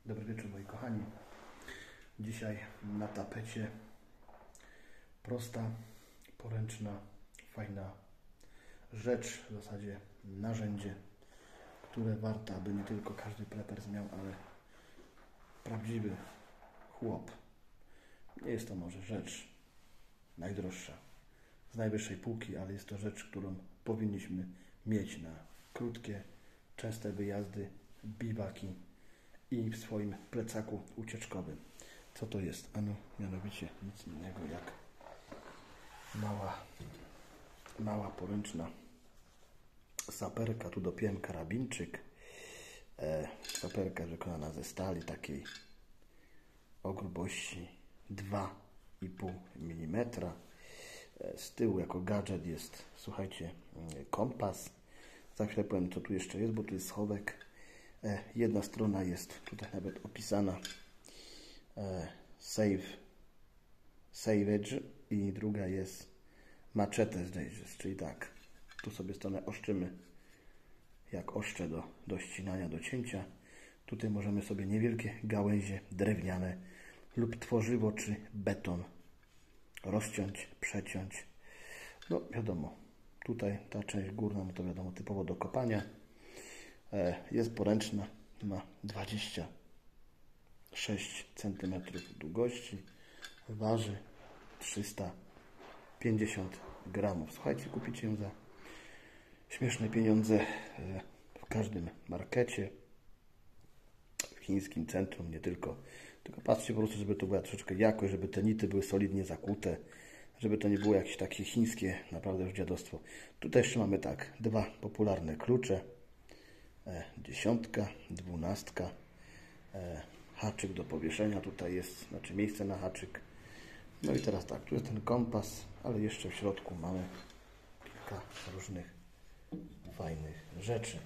Dobry wieczór moi kochani. Dzisiaj na tapecie prosta, poręczna, fajna rzecz, w zasadzie narzędzie, które warto, aby nie tylko każdy preppers miał, ale prawdziwy chłop. Nie jest to może rzecz najdroższa, z najwyższej półki, ale jest to rzecz, którą powinniśmy mieć na krótkie, częste wyjazdy, biwaki i w swoim plecaku ucieczkowym. Co to jest? Ano, mianowicie nic innego jak mała poręczna saperka. Tu dopiąłem karabinczyk. Saperka wykonana ze stali takiej o grubości 2,5 mm. Z tyłu jako gadżet jest, słuchajcie, kompas. Za chwilę powiem, co tu jeszcze jest, bo tu jest schowek. Jedna strona jest tutaj nawet opisana Savage i druga jest Machete Stages, czyli tak, tu sobie stronę oszczymy jak oszcze do ścinania, do cięcia. Tutaj możemy sobie niewielkie gałęzie drewniane lub tworzywo czy beton rozciąć, przeciąć. No wiadomo, tutaj ta część górna, no to wiadomo, typowo do kopania. Jest poręczna, ma 26 cm długości, waży 350 gramów. Słuchajcie, kupicie ją za śmieszne pieniądze w każdym markecie, w chińskim centrum, nie tylko. Tylko patrzcie po prostu, żeby to była troszeczkę jakość, żeby te nity były solidnie zakute, żeby to nie było jakieś takie chińskie, naprawdę już dziadostwo. Tutaj jeszcze mamy tak, dwa popularne klucze. 10, 12, haczyk do powieszenia tutaj jest, znaczy miejsce na haczyk. No i teraz tak, tu jest ten kompas, ale jeszcze w środku mamy kilka różnych fajnych rzeczy.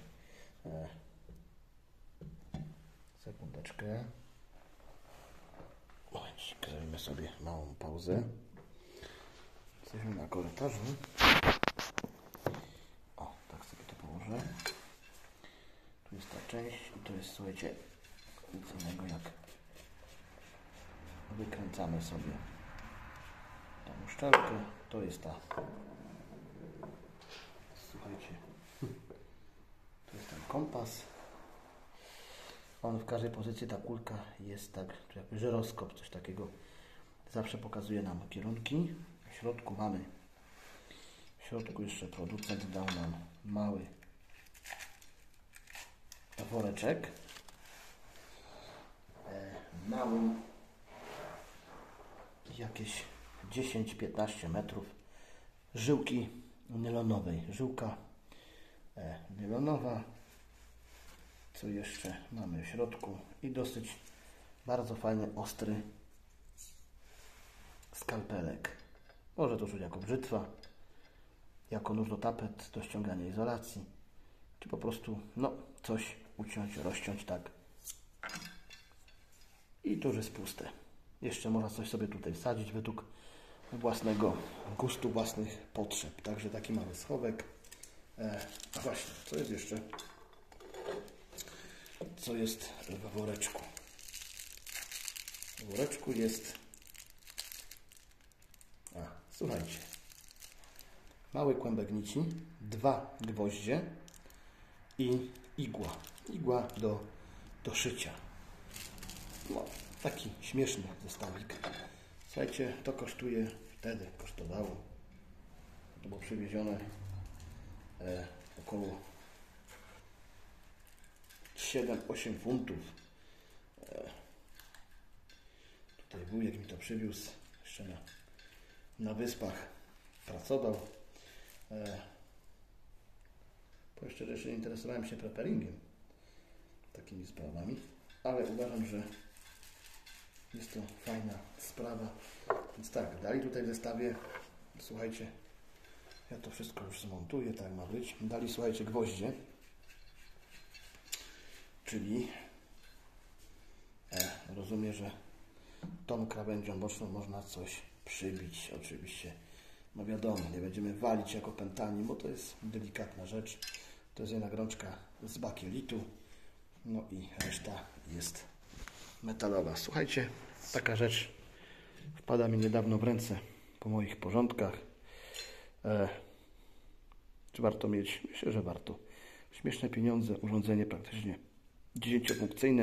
Sekundeczkę. Momencik, zrobimy sobie małą pauzę. Jesteśmy na korytarzu. O, tak sobie to położę. Tu jest ta część i to jest, słuchajcie, nic innego jak wykręcamy sobie tą uszczelkę. To jest ta, słuchajcie, to jest ten kompas. On w każdej pozycji, ta kulka jest tak, jakby żyroskop, coś takiego. Zawsze pokazuje nam kierunki. W środku mamy, jeszcze producent dał nam mały woreczek, mały, jakieś 10-15 metrów żyłki nylonowej. Żyłka nylonowa. Co jeszcze mamy w środku? I dosyć bardzo fajny, ostry skalpelek. Może to użyć jako brzytwa, jako nóż do tapet, do ściągania izolacji, czy po prostu no coś uciąć, rozciąć, tak. I to już jest puste. Jeszcze można coś sobie tutaj wsadzić według własnego gustu, własnych potrzeb. Także taki mały schowek. A właśnie, co jest jeszcze? Co jest w woreczku? W woreczku jest... słuchajcie. Mały kłębek nici, 2 gwoździe i igła. Igła do szycia. No, taki śmieszny zestawik. Słuchajcie, to kosztowało, to było przywiezione około 7-8 funtów. Tutaj wujek mi to przywiózł, jeszcze na wyspach pracował. Powiem szczerze, jeszcze nie interesowałem się prepperingiem, takimi sprawami, ale uważam, że jest to fajna sprawa. Więc tak, dali tutaj w zestawie, słuchajcie, ja to wszystko już zmontuję, tak ma być. Dali, słuchajcie, gwoździe, czyli rozumiem, że tą krawędzią boczną można coś przybić. Oczywiście, no wiadomo, nie będziemy walić jako pętani, bo to jest delikatna rzecz. To jest jedna rączka z bakielitu, no i reszta jest metalowa. Słuchajcie, taka rzecz wpada mi niedawno w ręce po moich porządkach. Czy warto mieć? Myślę, że warto. Śmieszne pieniądze, urządzenie praktycznie 10-funkcyjne.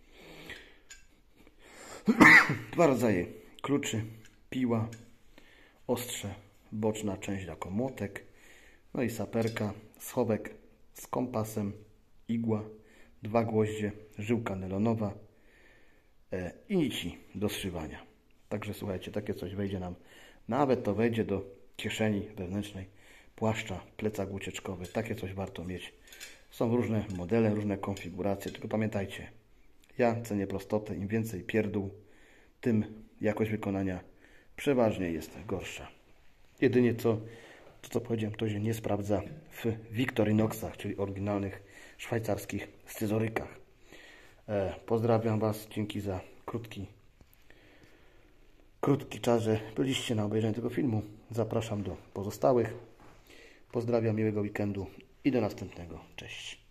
2 rodzaje kluczy, piła, ostrze, boczna część jako młotek, no i saperka, schowek z kompasem, igła, 2 gwoździe, żyłka nylonowa i nici do zszywania. Także słuchajcie, takie coś wejdzie nam, nawet to wejdzie do kieszeni wewnętrznej płaszcza, plecak ucieczkowy. Takie coś warto mieć. Są różne modele, różne konfiguracje, tylko pamiętajcie, ja cenię prostotę. Im więcej pierdół, tym jakość wykonania przeważnie jest gorsza. Jedynie to co powiedziałem, to się nie sprawdza w Victorinoxach, czyli oryginalnych szwajcarskich scyzorykach. Pozdrawiam Was, dzięki za krótki czas, że byliście na obejrzeniu tego filmu. Zapraszam do pozostałych. Pozdrawiam, miłego weekendu i do następnego. Cześć.